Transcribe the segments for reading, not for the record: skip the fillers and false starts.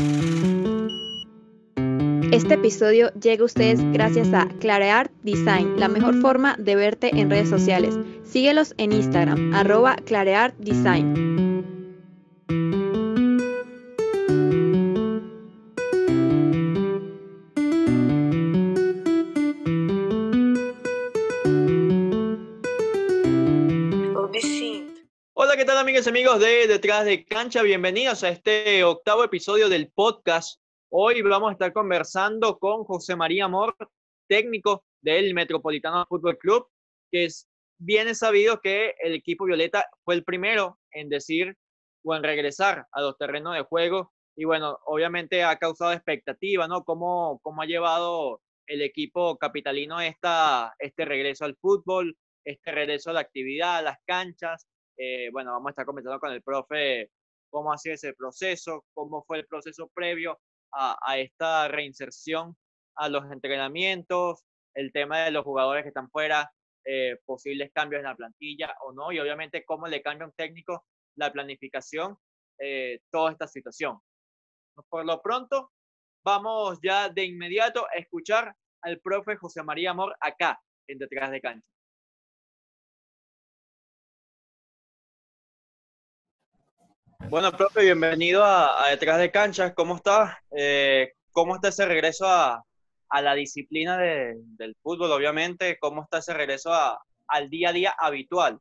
Este episodio llega a ustedes gracias a Clareart Design, la mejor forma de verte en redes sociales. Síguelos en Instagram, @ClareartDesign. Hola, ¿qué tal amigas y amigos de Detrás de Cancha? Bienvenidos a este octavo episodio del podcast. Hoy vamos a estar conversando con José María Amor, técnico del Metropolitano Fútbol Club, que es bien sabido que el equipo violeta fue el primero en decir o en regresar a los terrenos de juego. Y bueno, obviamente ha causado expectativa, ¿no? ¿Cómo ha llevado el equipo capitalino este regreso al fútbol, este regreso a la actividad, a las canchas? Bueno, vamos a estar comentando con el profe cómo ha sido ese proceso, cómo fue el proceso previo a esta reinserción a los entrenamientos, el tema de los jugadores que están fuera, posibles cambios en la plantilla o no, y obviamente cómo le cambia un técnico la planificación, toda esta situación. Por lo pronto, vamos ya de inmediato a escuchar al profe José María Amor acá, en Detrás de Cancha. Bueno, profe, bienvenido a Detrás de Canchas. ¿Cómo está? ¿Cómo está ese regreso a la disciplina del fútbol, obviamente? ¿Cómo está ese regreso al día a día habitual?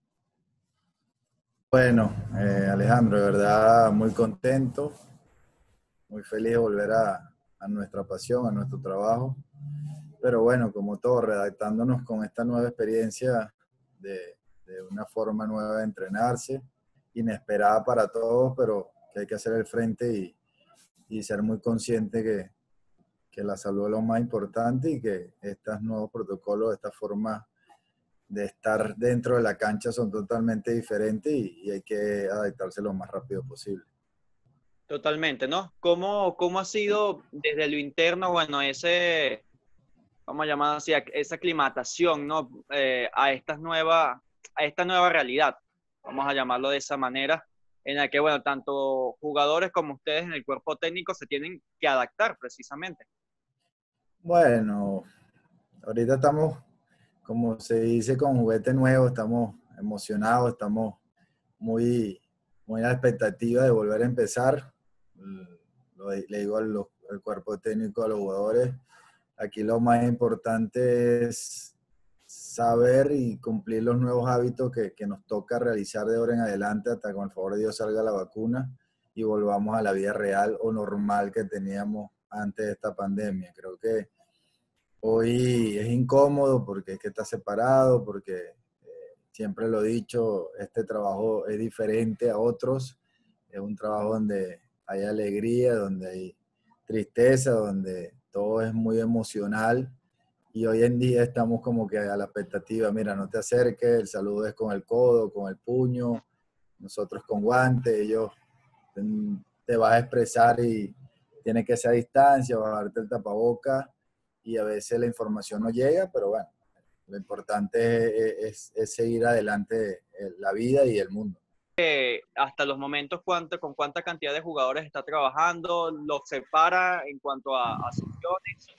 Bueno, Alejandro, de verdad muy contento, muy feliz de volver a nuestra pasión, a nuestro trabajo. Pero bueno, como todo, redactándonos con esta nueva experiencia de una forma nueva de entrenarse, inesperada para todos, pero que hay que hacer el frente y ser muy consciente que la salud es lo más importante y que estos nuevos protocolos, esta forma de estar dentro de la cancha son totalmente diferentes y hay que adaptarse lo más rápido posible. Totalmente, ¿no? ¿Cómo ha sido desde lo interno, bueno, vamos a llamar así, esa aclimatación, ¿no? A esta nueva realidad, vamos a llamarlo de esa manera, en la que, bueno, tanto jugadores como ustedes en el cuerpo técnico se tienen que adaptar precisamente. Bueno, ahorita estamos, como se dice, con juguete nuevo, estamos emocionados, estamos muy, muy a la expectativa de volver a empezar. Le digo al cuerpo técnico, a los jugadores, aquí lo más importante es saber y cumplir los nuevos hábitos que nos toca realizar de ahora en adelante hasta que con el favor de Dios salga la vacuna y volvamos a la vida real o normal que teníamos antes de esta pandemia. Creo que hoy es incómodo porque es que está separado, porque siempre lo he dicho, este trabajo es diferente a otros, es un trabajo donde hay alegría, donde hay tristeza, donde todo es muy emocional y hoy en día estamos como que a la expectativa, mira, no te acerques, el saludo es con el codo, con el puño, nosotros con guantes, ellos te vas a expresar y tiene que ser a distancia, bajarte el tapaboca y a veces la información no llega, pero bueno, lo importante es seguir adelante la vida y el mundo. Hasta los momentos, con cuánta cantidad de jugadores está trabajando, los separa en cuanto a sesiones.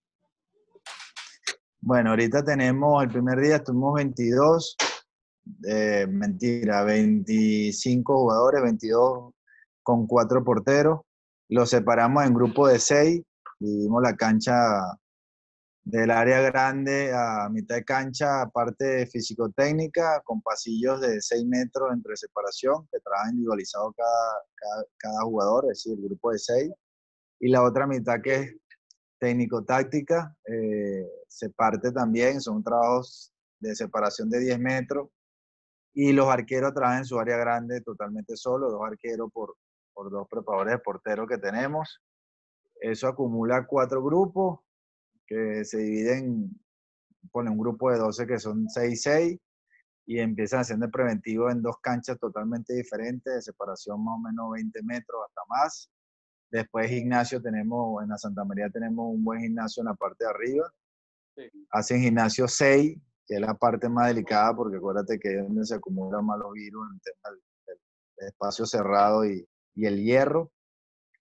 Bueno, ahorita tenemos, el primer día estuvimos 22, mentira, 25 jugadores, 22 con 4 porteros. Los separamos en grupo de 6, dividimos la cancha del área grande a mitad de cancha, parte físico-técnica, con pasillos de 6 metros entre separación, que trabaja individualizado cada jugador, es decir, el grupo de 6. Y la otra mitad que es técnico-táctica, se parte también, son trabajos de separación de 10 metros. Y los arqueros trabajan en su área grande totalmente solo, 2 arqueros por 2 preparadores de porteros que tenemos. Eso acumula 4 grupos que se dividen, pone un grupo de 12 que son 6-6 y empiezan haciendo el preventivo en 2 canchas totalmente diferentes, de separación más o menos 20 metros hasta más. Después gimnasio tenemos, en la Santa María tenemos un buen gimnasio en la parte de arriba. Sí. Hacen gimnasio 6, que es la parte más delicada porque acuérdate que es donde se acumulan más los virus en el tema del espacio cerrado y el hierro.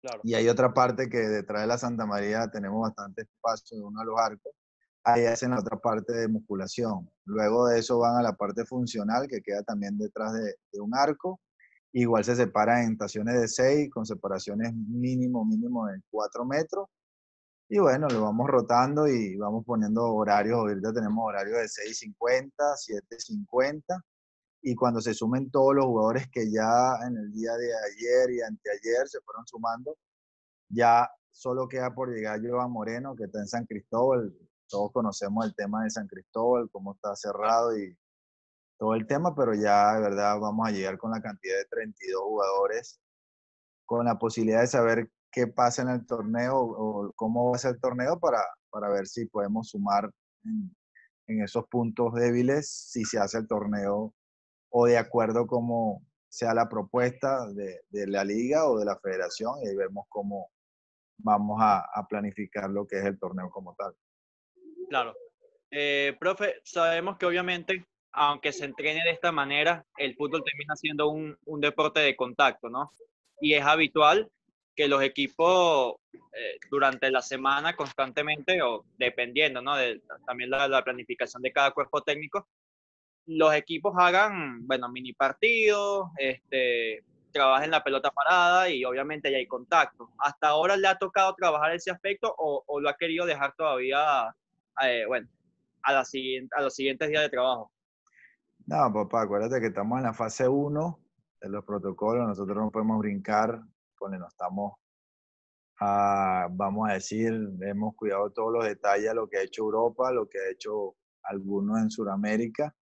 Claro. Y hay otra parte que detrás de la Santa María tenemos bastante espacio de uno de los arcos. Ahí hacen la otra parte de musculación. Luego de eso van a la parte funcional que queda también detrás de un arco. Igual se separa en estaciones de 6 con separaciones mínimo de 4 metros. Y bueno, lo vamos rotando y vamos poniendo horarios. Ahorita tenemos horarios de 6:50, 7:50. Y cuando se sumen todos los jugadores que ya en el día de ayer y anteayer se fueron sumando, ya solo queda por llegar Joan Moreno, que está en San Cristóbal. Todos conocemos el tema de San Cristóbal, cómo está cerrado y todo el tema, pero ya de verdad vamos a llegar con la cantidad de 32 jugadores, con la posibilidad de saber qué pasa en el torneo o cómo va a ser el torneo para ver si podemos sumar en esos puntos débiles, si se hace el torneo o de acuerdo como sea la propuesta de la liga o de la federación, y ahí vemos cómo vamos a planificar lo que es el torneo como tal. Claro. Profe, sabemos que obviamente, aunque se entrene de esta manera, el fútbol termina siendo un deporte de contacto, ¿no? Y es habitual que los equipos durante la semana constantemente, o dependiendo, ¿no? También la planificación de cada cuerpo técnico, los equipos hagan, bueno, mini partidos, trabajen la pelota parada y obviamente ya hay contacto. ¿Hasta ahora le ha tocado trabajar ese aspecto o lo ha querido dejar todavía, bueno, a los siguientes días de trabajo? No, papá, acuérdate que estamos en la fase 1 de los protocolos, nosotros no podemos brincar, no estamos, vamos a decir, hemos cuidado todos los detalles, lo que ha hecho Europa, lo que ha hecho algunos en Sudamérica,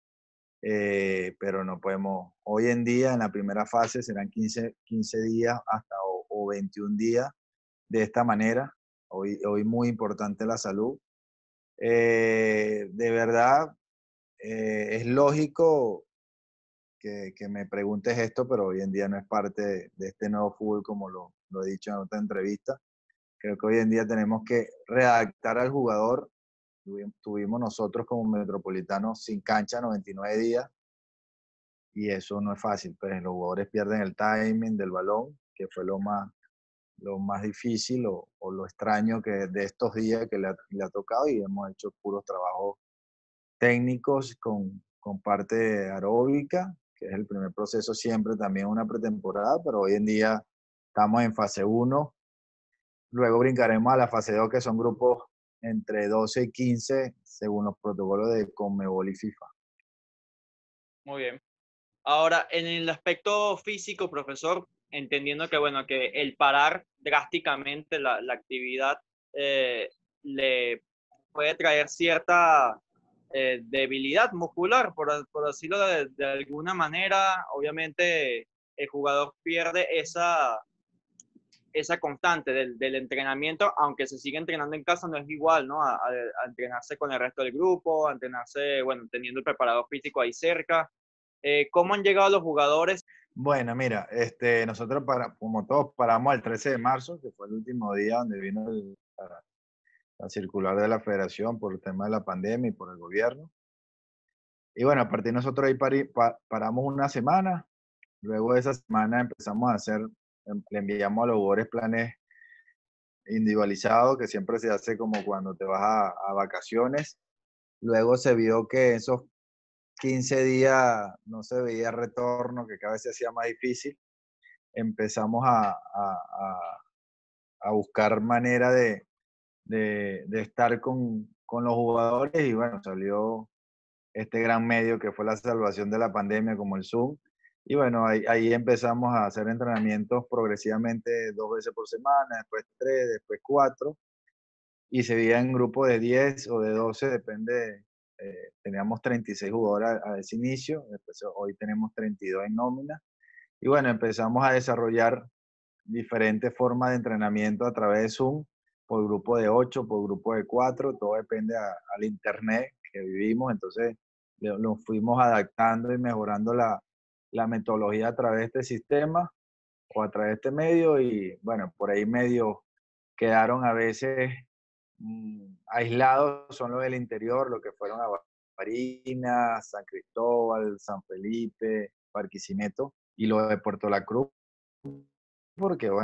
pero no podemos, hoy en día en la primera fase serán 15 días hasta o 21 días de esta manera, hoy muy importante la salud. De verdad, es lógico que me preguntes esto, pero hoy en día no es parte de este nuevo fútbol, como lo he dicho en otra entrevista. Creo que hoy en día tenemos que redactar al jugador. Tuvimos nosotros como Metropolitanos sin cancha 99 días y eso no es fácil. Pues los jugadores pierden el timing del balón, que fue lo más difícil o lo extraño que de estos días que le ha tocado, y hemos hecho puros trabajos técnicos con parte aeróbica, que es el primer proceso siempre también una pretemporada, pero hoy en día estamos en fase 1. Luego brincaremos a la fase 2, que son grupos entre 12 y 15, según los protocolos de Conmebol y FIFA. Muy bien. Ahora, en el aspecto físico, profesor, entendiendo que, bueno, que el parar drásticamente la actividad eh, le puede traer cierta debilidad muscular, por decirlo de alguna manera, obviamente el jugador pierde esa constante del entrenamiento, aunque se sigue entrenando en casa, no es igual, ¿no? A entrenarse con el resto del grupo, a entrenarse, bueno, teniendo el preparador físico ahí cerca. ¿Cómo han llegado los jugadores? Bueno, mira, nosotros como todos paramos el 13 de marzo, que fue el último día donde vino la circular de la federación por el tema de la pandemia y por el gobierno. Y bueno, a partir de nosotros ahí paramos una semana. Luego de esa semana empezamos a hacer, le enviamos a los jugadores planes individualizados, que siempre se hace como cuando te vas a vacaciones. Luego se vio que esos 15 días no se veía retorno, que cada vez se hacía más difícil. Empezamos a buscar manera de estar con los jugadores y bueno, salió este gran medio que fue la salvación de la pandemia como el Zoom. Y bueno, ahí empezamos a hacer entrenamientos progresivamente 2 veces por semana, después 3, después 4. Y se veía en grupo de 10 o de 12, depende. Teníamos 36 jugadores a ese inicio, después hoy tenemos 32 en nómina. Y bueno, empezamos a desarrollar diferentes formas de entrenamiento a través de Zoom, por grupo de 8, por grupo de 4, todo depende al internet que vivimos, entonces lo fuimos adaptando y mejorando la metodología a través de este sistema o a través de este medio y bueno, por ahí medio quedaron a veces aislados, son los del interior, lo que fueron a Barinas, San Cristóbal, San Felipe, Barquisimeto y lo de Puerto La Cruz, porque bueno,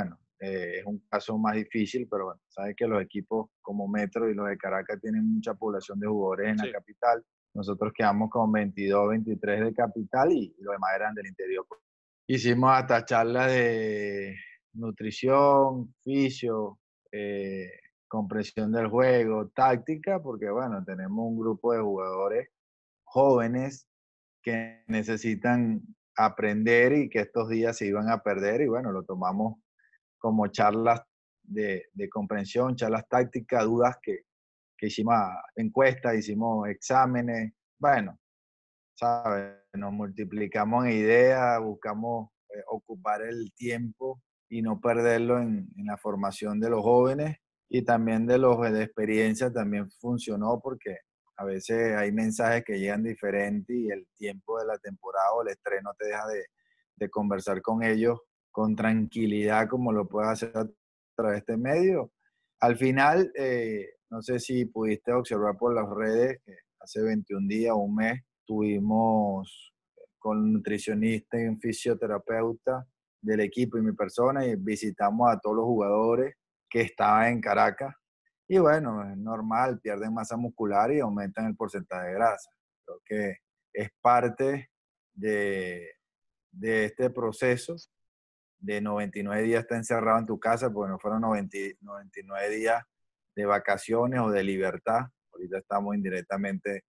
es un caso más difícil, pero bueno, sabes que los equipos como Metro y los de Caracas tienen mucha población de jugadores en la Sí. capital. Nosotros quedamos con 22, 23 de capital y los demás eran del interior. Hicimos hasta charlas de nutrición, fisio, eh, comprensión del juego, táctica, porque bueno, tenemos un grupo de jugadores jóvenes que necesitan aprender y que estos días se iban a perder y bueno, lo tomamos como charlas de comprensión, charlas tácticas, dudas que hicimos encuestas, hicimos exámenes, bueno, ¿sabes? Nos multiplicamos en ideas, buscamos ocupar el tiempo y no perderlo en la formación de los jóvenes y también de los de experiencia también funcionó porque a veces hay mensajes que llegan diferentes y el tiempo de la temporada o el estrés no te deja de conversar con ellos con tranquilidad como lo puedes hacer a través de este medio. Al final, no sé si pudiste observar por las redes que hace 21 días o un mes tuvimos con un nutricionista y un fisioterapeuta del equipo y mi persona y visitamos a todos los jugadores que estaban en Caracas. Y bueno, es normal, pierden masa muscular y aumentan el porcentaje de grasa. Creo que es parte de, de este proceso de 99 días está encerrado en tu casa, porque no fueron 99 días de vacaciones o de libertad. Ahorita estamos indirectamente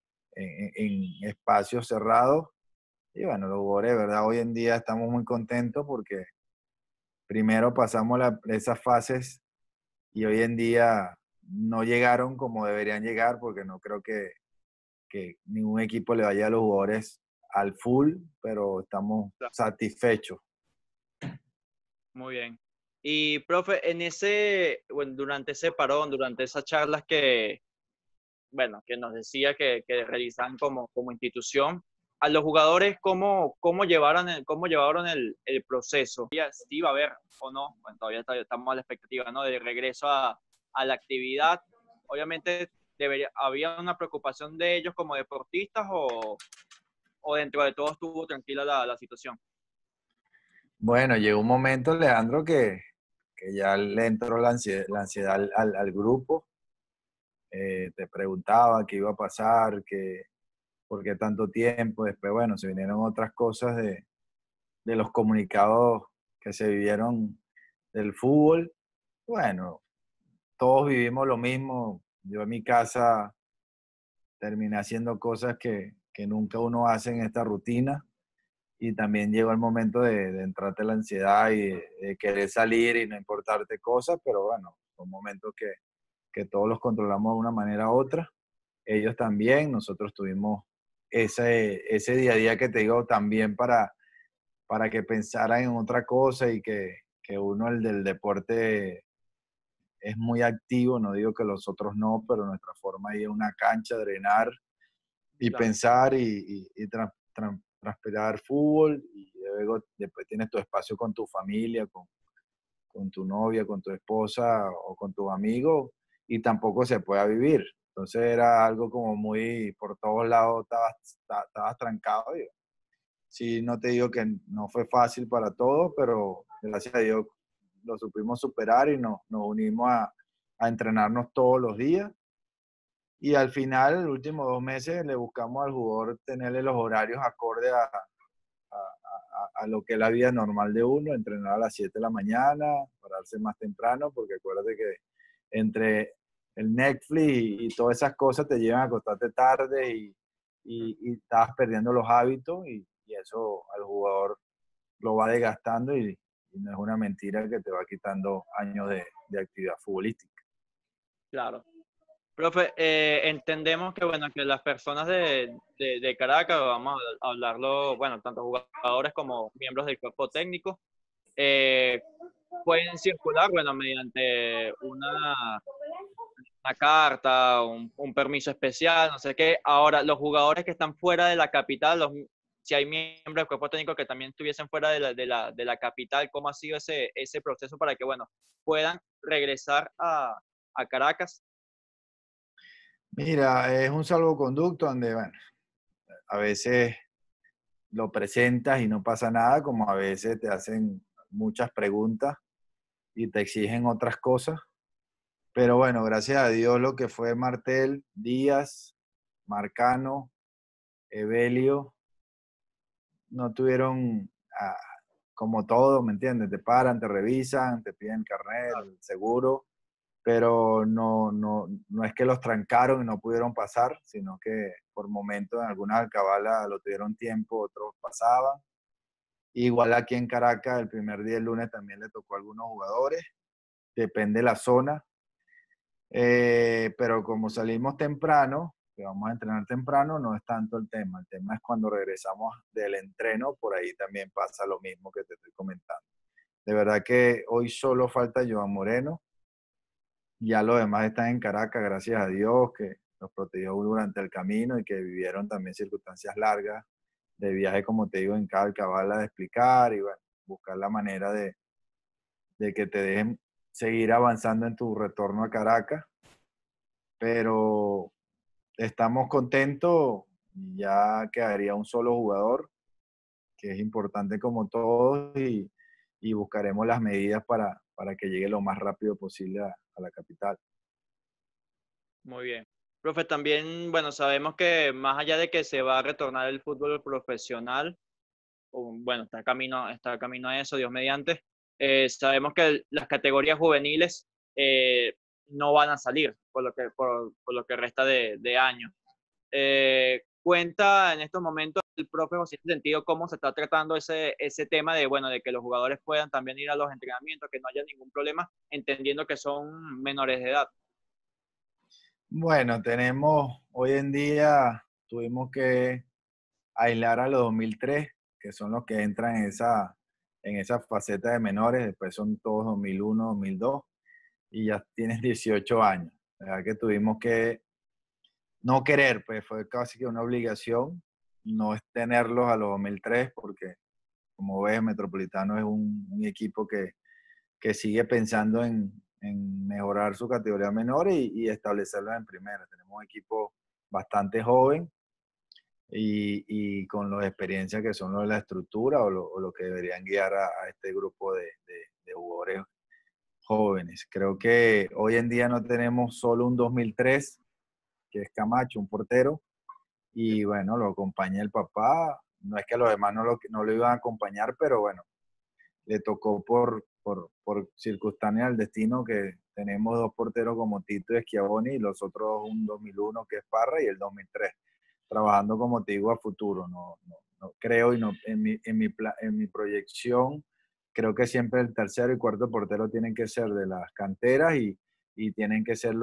en espacios cerrados. Y bueno, los jugadores, de verdad, hoy en día estamos muy contentos porque primero pasamos esas fases y hoy en día no llegaron como deberían llegar porque no creo que ningún equipo le vaya a los jugadores al full, pero estamos satisfechos. Muy bien. Y, profe, bueno, durante ese parón, durante esas charlas que, bueno, que nos decía que realizan como institución, a los jugadores, cómo llevaron el proceso? Si iba a haber o no, bueno, todavía estamos a la expectativa, ¿no? De regreso a la actividad. Obviamente, ¿había una preocupación de ellos como deportistas o dentro de todo estuvo tranquila la situación? Bueno, llegó un momento, Leandro, que ya le entró la ansiedad al grupo. Te preguntaba qué iba a pasar, por qué tanto tiempo. Después, bueno, se vinieron otras cosas de los comunicados que se vivieron del fútbol. Bueno, todos vivimos lo mismo. Yo en mi casa terminé haciendo cosas que nunca uno hace en esta rutina. Y también llegó el momento de entrarte la ansiedad y de querer salir y no importarte cosas, pero bueno, son momentos que todos los controlamos de una manera u otra. Ellos también, nosotros tuvimos ese día a día que te digo también para que pensaran en otra cosa y que uno, el del deporte, es muy activo, no digo que los otros no, pero nuestra forma de ir a una cancha, drenar y Claro. pensar y transpirar fútbol y luego después tienes tu espacio con tu familia, con tu novia, con tu esposa o con tus amigos y tampoco se pueda vivir. Entonces era algo como muy, por todos lados estabas trancado. Y, sí, no te digo que no fue fácil para todos, pero gracias a Dios lo supimos superar y nos unimos a entrenarnos todos los días. Y al final, los últimos 2 meses, le buscamos al jugador tenerle los horarios acorde a lo que es la vida normal de uno, entrenar a las 7 de la mañana, pararse más temprano, porque acuérdate que entre el Netflix y todas esas cosas te llevan a acostarte tarde y estabas perdiendo los hábitos y eso al jugador lo va desgastando y no es una mentira que te va quitando años de actividad futbolística. Claro. Profe, entendemos que, bueno, que las personas de Caracas, vamos a hablarlo, bueno, tanto jugadores como miembros del cuerpo técnico, eh, pueden circular, bueno, mediante una carta, un permiso especial, no sé qué. Ahora, los jugadores que están fuera de la capital, si hay miembros del cuerpo técnico que también estuviesen fuera de la capital, ¿cómo ha sido ese proceso para que, bueno, puedan regresar a Caracas? Mira, es un salvoconducto donde, bueno, a veces lo presentas y no pasa nada, como a veces te hacen muchas preguntas y te exigen otras cosas. Pero bueno, gracias a Dios lo que fue Martel, Díaz, Marcano, Evelio, no tuvieron, ah, como todo, ¿me entiendes? Te paran, te revisan, te piden carnet, el seguro, pero no es que los trancaron y no pudieron pasar, sino que por momentos en algunas alcabalas lo tuvieron tiempo, otros pasaban. Igual aquí en Caracas, el primer día, el lunes, también le tocó a algunos jugadores, depende de la zona. Pero como salimos temprano, que vamos a entrenar temprano, no es tanto el tema es cuando regresamos del entreno, por ahí también pasa lo mismo que te estoy comentando. De verdad que hoy solo falta Joan Moreno, ya los demás están en Caracas, gracias a Dios, que nos protegió durante el camino y que vivieron también circunstancias largas de viaje, como te digo, en cada alcabala de explicar y bueno, buscar la manera de que te dejen seguir avanzando en tu retorno a Caracas, pero estamos contentos, ya quedaría un solo jugador, que es importante como todos, y buscaremos las medidas para que llegue lo más rápido posible a la capital. Muy bien. Profe, también, bueno, sabemos que más allá de que se va a retornar el fútbol profesional, bueno, está camino a eso, Dios mediante, sabemos que las categorías juveniles no van a salir por lo que resta de año. Cuenta en estos momentos el profe José, en ese sentido, cómo se está tratando ese tema de, bueno, de que los jugadores puedan también ir a los entrenamientos, que no haya ningún problema, entendiendo que son menores de edad. Bueno, hoy en día tuvimos que aislar a los 2003, que son los que entran en esa faceta de menores, después son todos 2001, 2002, y ya tienes 18 años. La verdad que tuvimos que no querer, pues fue casi que una obligación no es tenerlos a los 2003, porque como ves, Metropolitano es un equipo que sigue pensando en mejorar su categoría menor y establecerla en primera. Tenemos un equipo bastante joven y con las experiencias que son lo de la estructura o lo que deberían guiar a este grupo de jugadores jóvenes. Creo que hoy en día no tenemos solo un 2003, que es Camacho, un portero, y bueno, lo acompaña el papá. No es que los demás no lo iban a acompañar, pero bueno, le tocó por circunstancias del destino que tenemos dos porteros como Tito y Schiavoni y los otros un 2001 que es Parra y el 2003, trabajando como te digo a futuro. No creo y no, en mi proyección creo que siempre el tercero y cuarto portero tienen que ser de las canteras y tienen que ser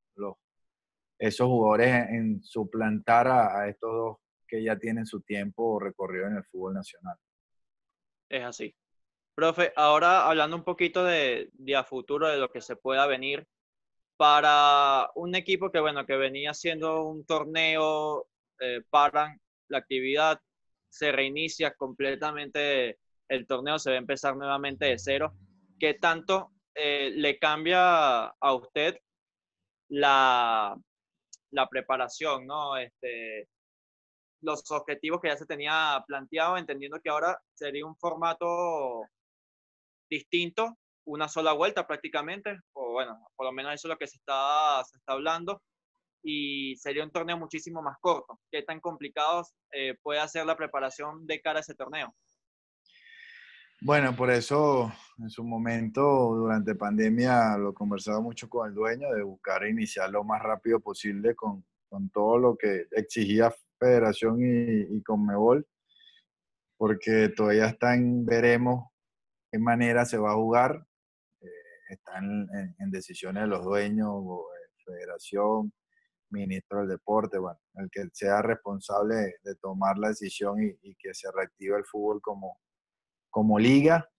esos jugadores en suplantar a estos dos que ya tienen su tiempo recorrido en el fútbol nacional. Es así. Profe, ahora hablando un poquito de a futuro, de lo que se pueda venir, para un equipo que, bueno, que venía haciendo un torneo, paran la actividad, se reinicia completamente el torneo, se va a empezar nuevamente de cero. ¿Qué tanto le cambia a usted la, la preparación, ¿no? Los objetivos que ya se tenía planteado, entendiendo que ahora sería un formato distinto, una sola vuelta prácticamente, o bueno, por lo menos eso es lo que se está hablando, y sería un torneo muchísimo más corto. ¿Qué tan complicados puede hacer la preparación de cara a ese torneo? Bueno, por eso en su momento, durante pandemia, lo conversaba mucho con el dueño de buscar iniciar lo más rápido posible con todo lo que exigía Federación y Conmebol, porque todavía veremos qué manera se va a jugar. Está en decisiones de los dueños, Federación, ministro del deporte, bueno, el que sea responsable de tomar la decisión y que se reactive el fútbol como liga.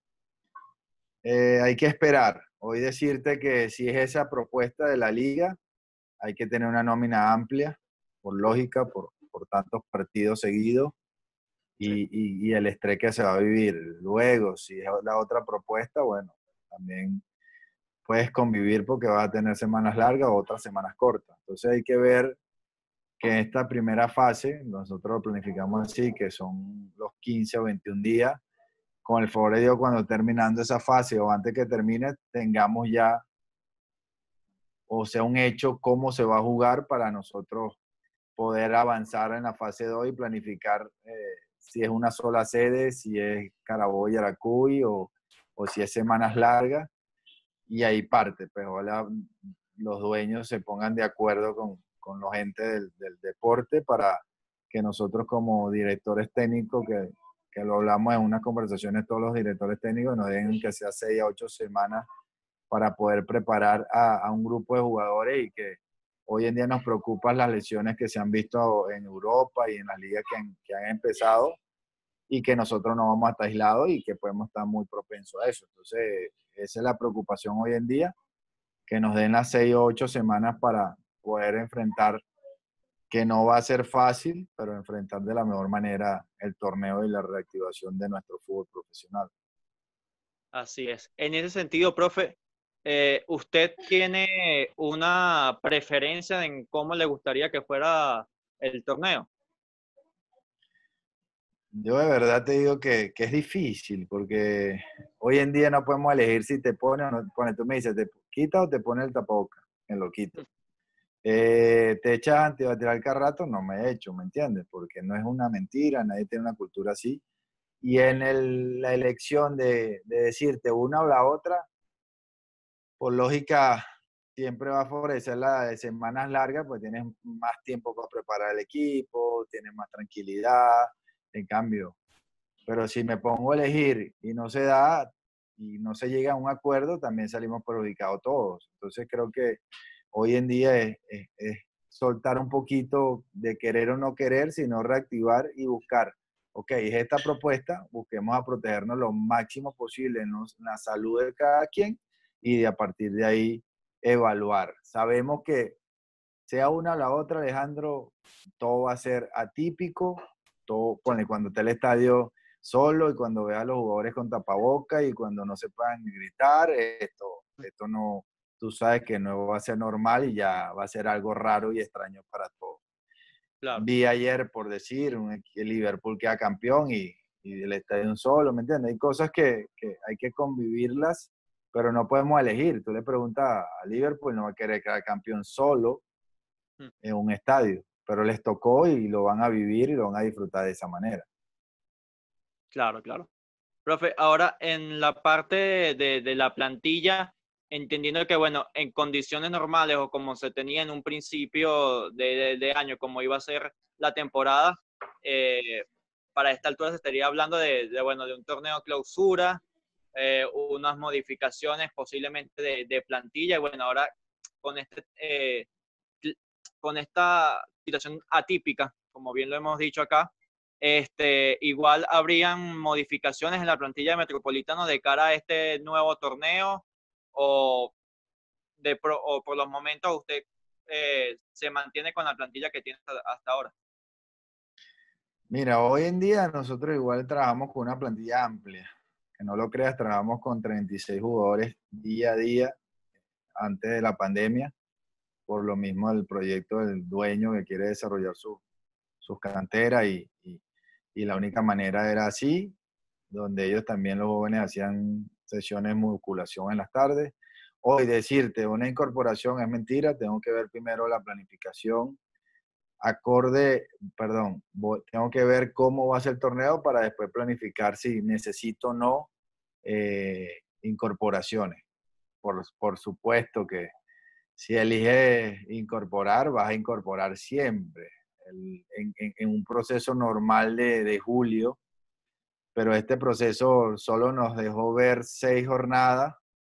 Hay que esperar. Hoy decirte que si es esa propuesta de la liga, hay que tener una nómina amplia, por lógica, por tantos partidos seguidos Sí. y el estrés que se va a vivir. Luego, si es la otra propuesta, bueno, también puedes convivir porque vas a tener semanas largas o otras semanas cortas. Entonces hay que ver que en esta primera fase, nosotros lo planificamos así, que son los 15 o 21 días, con el favor de Dios, cuando terminando esa fase o antes que termine, tengamos ya, o sea, un hecho cómo se va a jugar para nosotros poder avanzar en la fase 2 y planificar si es una sola sede, si es Carabobo y Yaracuy o si es semanas largas. Y ahí parte, pues ojalá los dueños se pongan de acuerdo con los entes del deporte para que nosotros como directores técnicos, que lo hablamos en unas conversaciones todos los directores técnicos, nos den que sea 6 a 8 semanas para poder preparar a un grupo de jugadores y que hoy en día nos preocupan las lesiones que se han visto en Europa y en las ligas que han empezado y que nosotros no vamos a estar aislados y que podemos estar muy propensos a eso. Entonces, esa es la preocupación hoy en día, que nos den las 6 o 8 semanas para poder enfrentar, que no va a ser fácil, pero enfrentar de la mejor manera el torneo y la reactivación de nuestro fútbol profesional. Así es. En ese sentido, profe, ¿usted tiene una preferencia en cómo le gustaría que fuera el torneo? Yo de verdad te digo que es difícil, porque hoy en día no podemos elegir si te pone o no te pone. Tú me dices, ¿te quita o te pone el tapabocas? Me lo quito. ¿Te echas antibacterial cada rato? No me he hecho, ¿me entiendes? Porque no es una mentira, nadie tiene una cultura así. Y en la elección de decirte una o la otra, por lógica, siempre va a favorecer la de semanas largas, pues tienes más tiempo para preparar el equipo, tienes más tranquilidad. En cambio, pero si me pongo a elegir y no se da y no se llega a un acuerdo, también salimos perjudicados todos. Entonces creo que hoy en día es soltar un poquito de querer o no querer, sino reactivar y buscar. Ok, es esta propuesta, busquemos a protegernos lo máximo posible en la salud de cada quien y a partir de ahí evaluar. Sabemos que sea una o la otra, Alejandro, todo va a ser atípico, todo, Sí, ponle, cuando esté el estadio solo y cuando vea a los jugadores con tapaboca y cuando no se puedan gritar, esto no, tú sabes que no va a ser normal y ya va a ser algo raro y extraño para todos. claro. Vi ayer, por decir, el Liverpool queda campeón y el estadio solo, ¿me entiendes? Hay cosas que hay que convivirlas, pero no podemos elegir. Tú le preguntas a Liverpool, no va a querer quedar campeón solo Mm, en un estadio, pero les tocó y lo van a vivir y lo van a disfrutar de esa manera. claro, claro. Profe, ahora en la parte de la plantilla, entendiendo que, bueno, en condiciones normales o como se tenía en un principio de año, como iba a ser la temporada, eh, para esta altura se estaría hablando bueno, de un torneo clausura, unas modificaciones posiblemente de plantilla, y bueno, ahora con, con esta situación atípica, como bien lo hemos dicho acá, igual habrían modificaciones en la plantilla de Metropolitano de cara a este nuevo torneo o, o por los momentos usted se mantiene con la plantilla que tiene hasta ahora. Mira, hoy en día nosotros igual trabajamos con una plantilla amplia. Que no lo creas, trabajamos con 36 jugadores día a día antes de la pandemia, por lo mismo el proyecto del dueño que quiere desarrollar sus canteras y la única manera era así, donde ellos también los jóvenes hacían sesiones de musculación en las tardes. Hoy decirte una incorporación es mentira, tengo que ver primero la planificación acorde, perdón, tengo que ver cómo va a ser el torneo para después planificar si necesito o no incorporaciones. Por supuesto que si eliges incorporar, vas a incorporar siempre en un proceso normal de julio, pero este proceso solo nos dejó ver 6 jornadas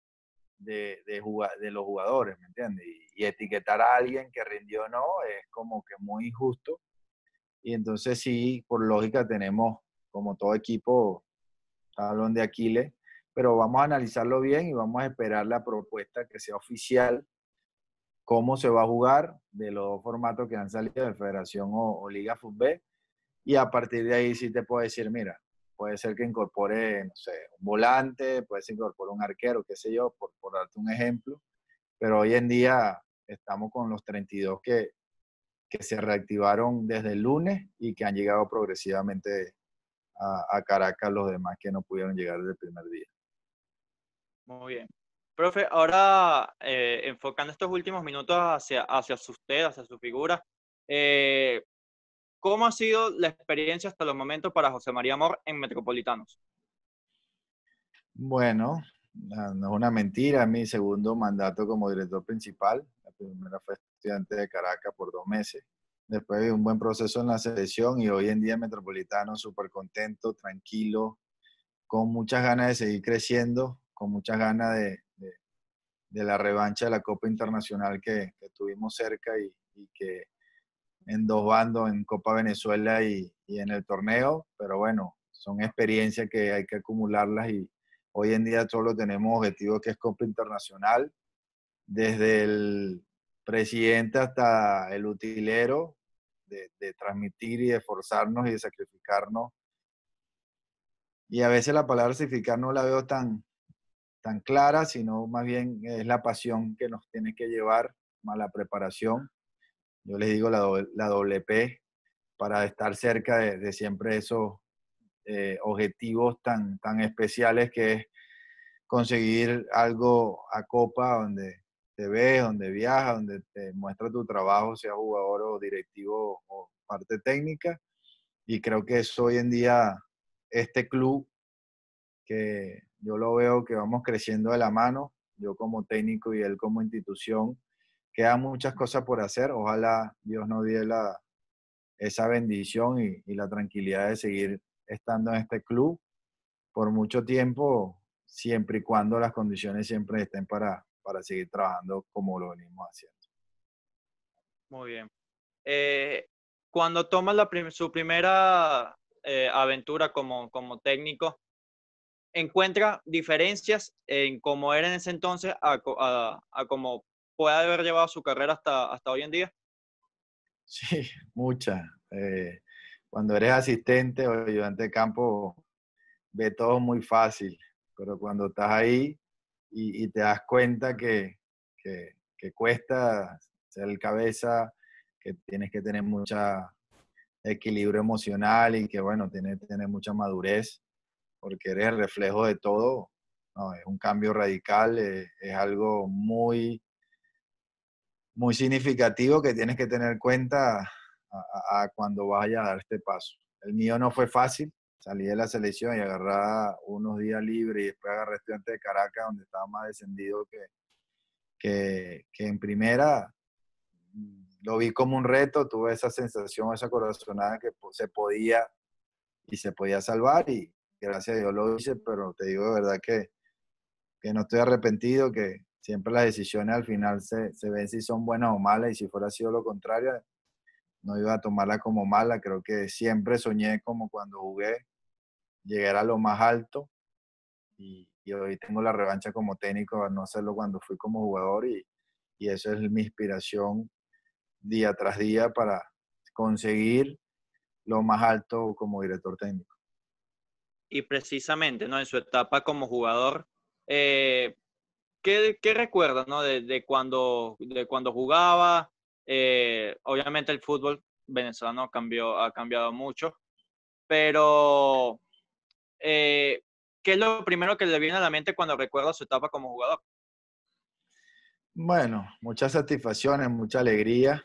de los jugadores, ¿me entiendes? Y etiquetar a alguien que rindió o no es como que muy injusto. Y entonces sí, por lógica tenemos, como todo equipo, talón de Aquiles, pero vamos a analizarlo bien y vamos a esperar la propuesta que sea oficial, cómo se va a jugar de los dos formatos que han salido de Federación o Liga Fútbol. Y a partir de ahí sí te puedo decir, mira, puede ser que incorpore, no sé, un volante, puede ser que incorpore un arquero, qué sé yo, por darte un ejemplo. Pero hoy en día estamos con los 32 que se reactivaron desde el lunes y que han llegado progresivamente a Caracas los demás que no pudieron llegar desde el primer día. Muy bien. Profe, ahora enfocando estos últimos minutos hacia usted, hacia su figura, ¿cómo ha sido la experiencia hasta los momentos para José María Amor en Metropolitanos? Bueno, no es una mentira, es mi segundo mandato como director principal. La primera fue estudiante de Caracas por 2 meses. Después de un buen proceso en la selección y hoy en día en Metropolitano súper contento, tranquilo, con muchas ganas de seguir creciendo, con muchas ganas de la revancha de la Copa Internacional que tuvimos cerca y que en dos bandos, en Copa Venezuela y en el torneo, pero bueno, son experiencias que hay que acumularlas y hoy en día solo tenemos objetivo que es Copa Internacional, desde el presidente hasta el utilero, de transmitir y de esforzarnos y de sacrificarnos. Y a veces la palabra sacrificar no la veo tan clara, sino más bien es la pasión que nos tiene que llevar, más la preparación. Yo les digo la doble P, para estar cerca de siempre esos objetivos tan especiales que es conseguir algo a Copa donde te ves, donde viajas, donde te muestra tu trabajo, sea jugador o directivo o parte técnica. Y creo que eso hoy en día, este club, que yo lo veo que vamos creciendo de la mano, yo como técnico y él como institución, quedan muchas cosas por hacer. Ojalá Dios nos dé esa bendición y la tranquilidad de seguir estando en este club por mucho tiempo, siempre y cuando las condiciones siempre estén para seguir trabajando como lo venimos haciendo. Muy bien. Cuando toma su primera aventura como técnico, ¿encuentra diferencias en cómo era en ese entonces a cómo puede haber llevado su carrera hasta hoy en día? Sí, muchas. Cuando eres asistente o ayudante de campo, ve todo muy fácil, pero cuando estás ahí y te das cuenta que cuesta ser el cabeza, que tienes que tener mucha equilibrio emocional y que, bueno, tienes que tener mucha madurez, porque eres el reflejo de todo. No, es un cambio radical, es algo muy significativo que tienes que tener en cuenta a cuando vayas a dar este paso. El mío no fue fácil, salí de la selección y agarrar unos días libres y después agarré Estudiantes de Caracas, donde estaba más descendido que en primera. Lo vi como un reto, tuve esa sensación, esa corazonada que se podía y se podía salvar y gracias a Dios lo hice, pero te digo de verdad que no estoy arrepentido, que siempre las decisiones al final se ven si son buenas o malas y si fuera sido lo contrario, no iba a tomarla como mala. Creo que siempre soñé como cuando jugué, llegar a lo más alto y hoy tengo la revancha como técnico a no hacerlo cuando fui como jugador y eso es mi inspiración día tras día para conseguir lo más alto como director técnico. Y precisamente, ¿no? En su etapa como jugador, eh, ¿qué recuerdas, ¿no? De cuando jugaba? Obviamente el fútbol venezolano ha cambiado mucho, pero eh, ¿qué es lo primero que le viene a la mente cuando recuerda su etapa como jugador? Bueno, muchas satisfacciones, mucha alegría,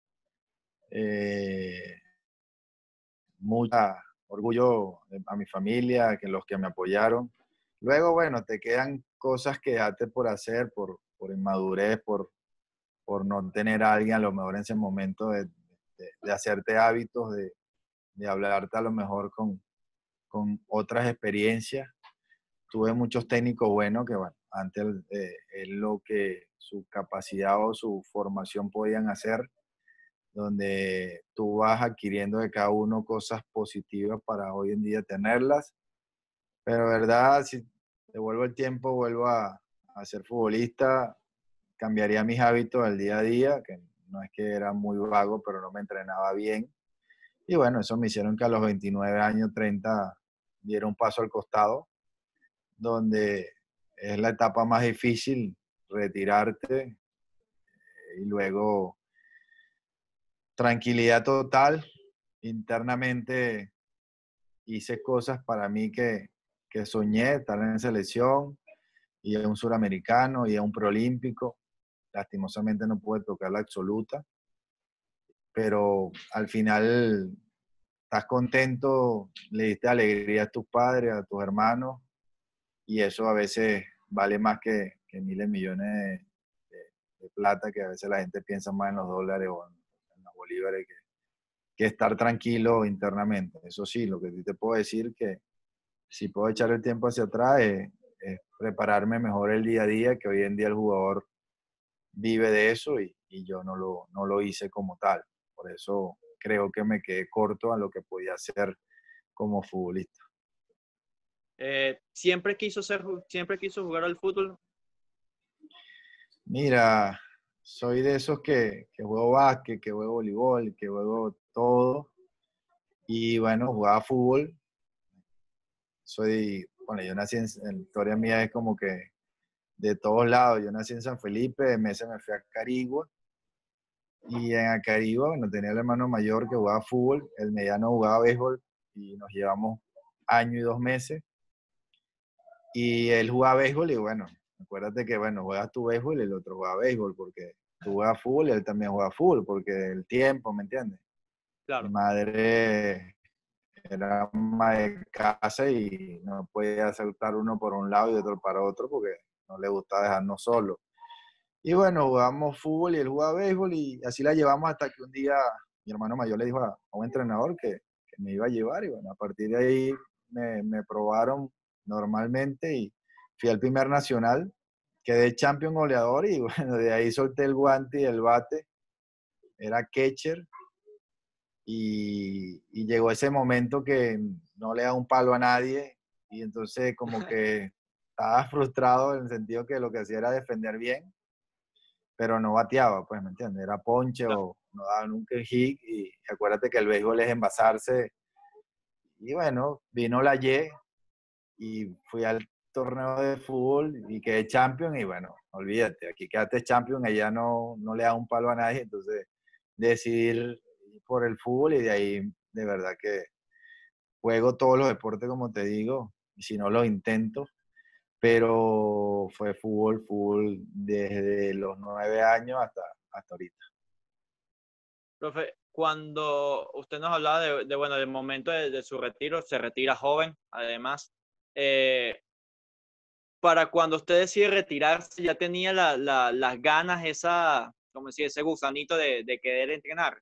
eh, mucha orgullo a mi familia, que los que me apoyaron. Luego, bueno, te quedan cosas que date por hacer, por inmadurez, por no tener a alguien a lo mejor en ese momento de hacerte hábitos, de hablarte a lo mejor con otras experiencias. Tuve muchos técnicos buenos que, bueno, antes es lo que su capacidad o su formación podían hacer, donde tú vas adquiriendo de cada uno cosas positivas para hoy en día tenerlas. Pero, verdad, si devuelvo el tiempo, vuelvo a ser futbolista, cambiaría mis hábitos del día a día, que no es que era muy vago, pero no me entrenaba bien. Y bueno, eso me hicieron que a los 29 años, 30, diera un paso al costado, donde es la etapa más difícil, retirarte y luego tranquilidad total internamente hice cosas para mí que soñé, estar en selección, y a un suramericano, y a un proolímpico. Lastimosamente no pude tocar la absoluta, pero al final estás contento, le diste alegría a tus padres, a tus hermanos, y eso a veces vale más que miles de millones de plata, que a veces la gente piensa más en los dólares o en los bolívares que estar tranquilo internamente. Eso sí, lo que sí te puedo decir que si puedo echar el tiempo hacia atrás es prepararme mejor el día a día, que hoy en día el jugador vive de eso y yo no lo hice como tal. Por eso creo que me quedé corto a lo que podía hacer como futbolista. Siempre quiso jugar al fútbol. Mira, soy de esos que juego básquet, que juego voleibol, que juego todo. Y bueno, jugaba fútbol. Bueno, yo nací en la historia mía es como que de todos lados. Yo nací en San Felipe, de Mesa me fui a Carigua. Y en Acarigua, bueno, tenía el hermano mayor que jugaba fútbol, el mediano jugaba béisbol y nos llevamos año y 2 meses. Y él jugaba béisbol y bueno, acuérdate que bueno, juegas tu béisbol y el otro juega béisbol porque tú juegas fútbol y él también juega fútbol porque el tiempo, ¿me entiendes? Mi Claro. madre era ama de casa y no podía saltar uno por un lado y otro para otro porque no le gustaba dejarnos solos. Y bueno, jugábamos fútbol y él jugaba béisbol y así la llevamos hasta que un día mi hermano mayor le dijo a un entrenador que me iba a llevar y bueno, a partir de ahí me probaron normalmente y fui al primer nacional, quedé campeón goleador y bueno, de ahí solté el guante y el bate, era catcher y llegó ese momento que no le da un palo a nadie y entonces como que estaba frustrado en el sentido que lo que hacía era defender bien pero no bateaba, pues, ¿me entiendes? Era ponche Claro. o no daba nunca el hit y acuérdate que el béisbol es envasarse. Y bueno, vino la y fui al torneo de fútbol y quedé champion y bueno, olvídate, aquí quedaste champion, allá no le da un palo a nadie, entonces decidir por el fútbol y de ahí de verdad que juego todos los deportes como te digo, y si no los intento, pero fue fútbol desde los 9 años hasta ahorita. Profe, cuando usted nos hablaba bueno, del momento de su retiro, se retira joven, además. eh, para cuando usted decide retirarse, ya tenía las ganas, como decir, ese gusanito de querer entrenar.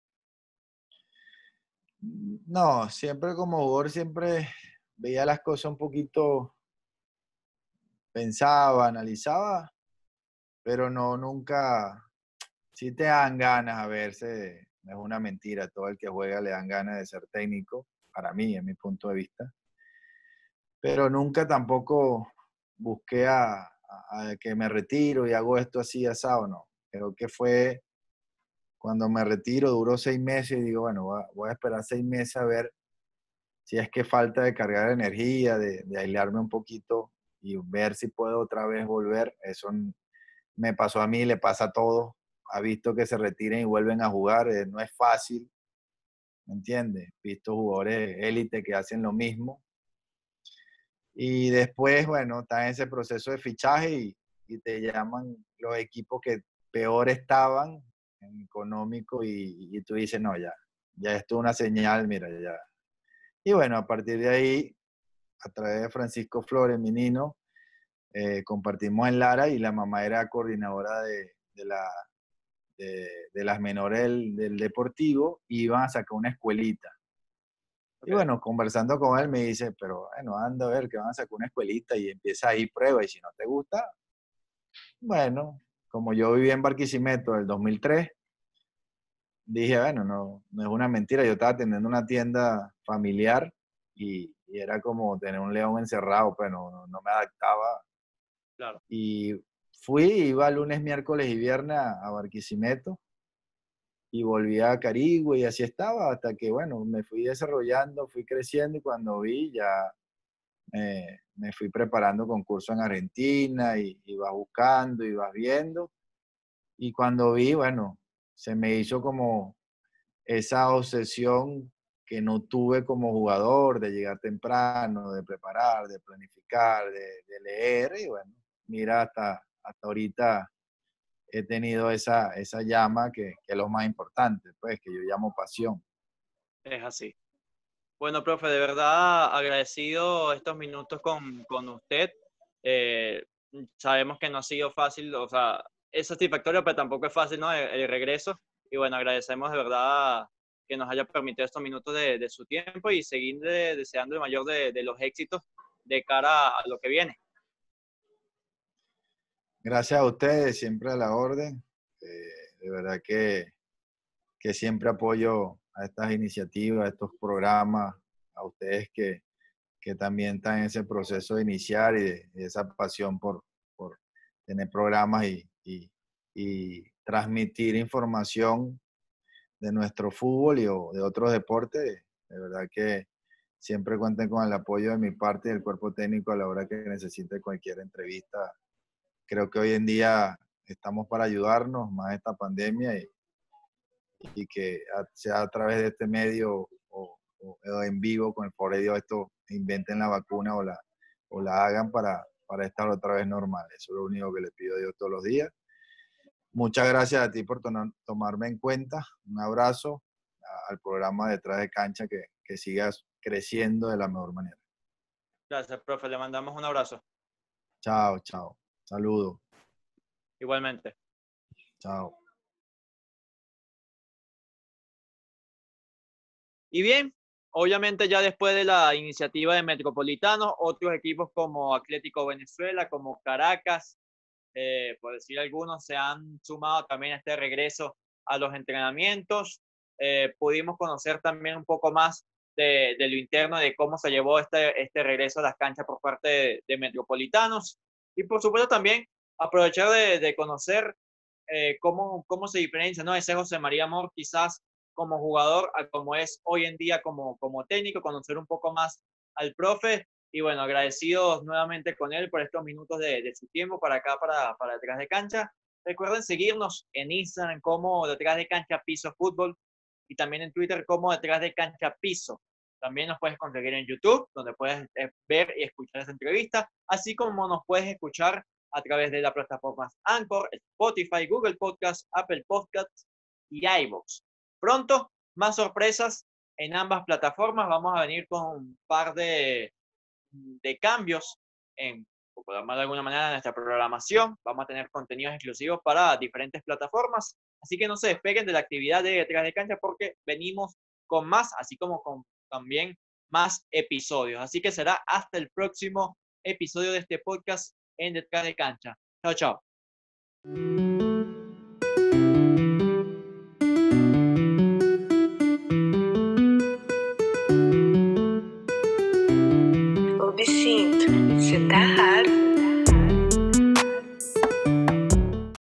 No, siempre como jugador, siempre veía las cosas un poquito, pensaba, analizaba, pero no, nunca, sí te dan ganas a verse, no es una mentira, todo el que juega le dan ganas de ser técnico, para mí, en mi punto de vista, pero nunca tampoco busqué a que me retiro y hago esto así, asado, no. Creo que fue cuando me retiro, duró 6 meses y digo, bueno, voy a esperar 6 meses a ver si es que falta de cargar energía, de aislarme un poquito y ver si puedo otra vez volver. Eso me pasó a mí, le pasa a todos. Ha visto que se retiren y vuelven a jugar, no es fácil, ¿me entiendes? Visto jugadores élite que hacen lo mismo. Y después, bueno, está en ese proceso de fichaje y te llaman los equipos que peor estaban en económico y tú dices, no, ya esto es una señal, mira, ya. Y bueno, a partir de ahí a través de Francisco Flores, mi nino, compartimos en Lara y la mamá era coordinadora de las menores del deportivo y iban a sacar una escuelita. Y Okay. bueno, conversando con él me dice, pero bueno, anda a ver que van a sacar una escuelita y empieza ahí prueba y si no te gusta, bueno, como yo viví en Barquisimeto del 2003, dije, bueno, no es una mentira, yo estaba atendiendo una tienda familiar y era como tener un león encerrado, pero no me adaptaba. Claro. Y iba lunes, miércoles y viernes a Barquisimeto y volví a Carigua y así estaba hasta que, bueno, me fui desarrollando, fui creciendo y cuando vi ya me fui preparando concurso en Argentina y ibas buscando, ibas viendo y cuando vi, bueno, se me hizo como esa obsesión que no tuve como jugador, de llegar temprano, de preparar, de planificar, de leer, y bueno, mira, hasta ahorita he tenido esa llama que es lo más importante, pues, que yo llamo pasión. Es así. Bueno, profe, de verdad agradecido estos minutos con usted. Eh, Sabemos que no ha sido fácil, o sea, es satisfactorio, pero tampoco es fácil, ¿no? El regreso. Y bueno, agradecemos de verdad que nos haya permitido estos minutos de su tiempo y seguir deseando el mayor de los éxitos de cara a lo que viene. Gracias a ustedes, siempre a la orden. De verdad que siempre apoyo a estas iniciativas, a estos programas, a ustedes que también están en ese proceso de iniciar y de esa pasión por tener programas y transmitir información de nuestro fútbol o de otros deportes. De verdad que siempre cuenten con el apoyo de mi parte y del cuerpo técnico a la hora que necesite cualquier entrevista. Creo que hoy en día estamos para ayudarnos, más esta pandemia, y que sea a través de este medio o en vivo con el favor de Dios, esto inventen la vacuna o la hagan para estar otra vez normal. Eso es lo único que le pido a Dios todos los días. Muchas gracias a ti por tomarme en cuenta. Un abrazo al programa Detrás de Cancha, que sigas creciendo de la mejor manera. Gracias, profe. Le mandamos un abrazo. Chao, chao. Saludos. Igualmente. Chao. Y bien, obviamente ya después de la iniciativa de Metropolitano, otros equipos como Atlético Venezuela, como Caracas, por decir algunos, se han sumado también a este regreso a los entrenamientos. Pudimos conocer también un poco más de lo interno, de cómo se llevó este regreso a las canchas por parte de Metropolitanos. Y por supuesto también aprovechar de conocer cómo se diferencia, ¿no? Ese José María Amor quizás como jugador a como es hoy en día como técnico, conocer un poco más al profe. Y bueno, agradecidos nuevamente con él por estos minutos de su tiempo para acá, para Detrás de Cancha. Recuerden seguirnos en Instagram como Detrás de Cancha Piso Fútbol y también en Twitter como Detrás de Cancha Piso. También nos puedes conseguir en YouTube, donde puedes ver y escuchar esta entrevista, así como nos puedes escuchar a través de las plataformas Anchor, Spotify, Google Podcast, Apple Podcasts y iVoox. Pronto, más sorpresas en ambas plataformas. Vamos a venir con un par de cambios por llamarlo de alguna manera, en nuestra programación. Vamos a tener contenidos exclusivos para diferentes plataformas. Así que no se despeguen de la actividad de Detrás de Cancha porque venimos con más, así como con también más episodios. Así que será hasta el próximo episodio de este podcast en Detrás de Cancha. Chao, chao. Ô bichinho, você tá raro.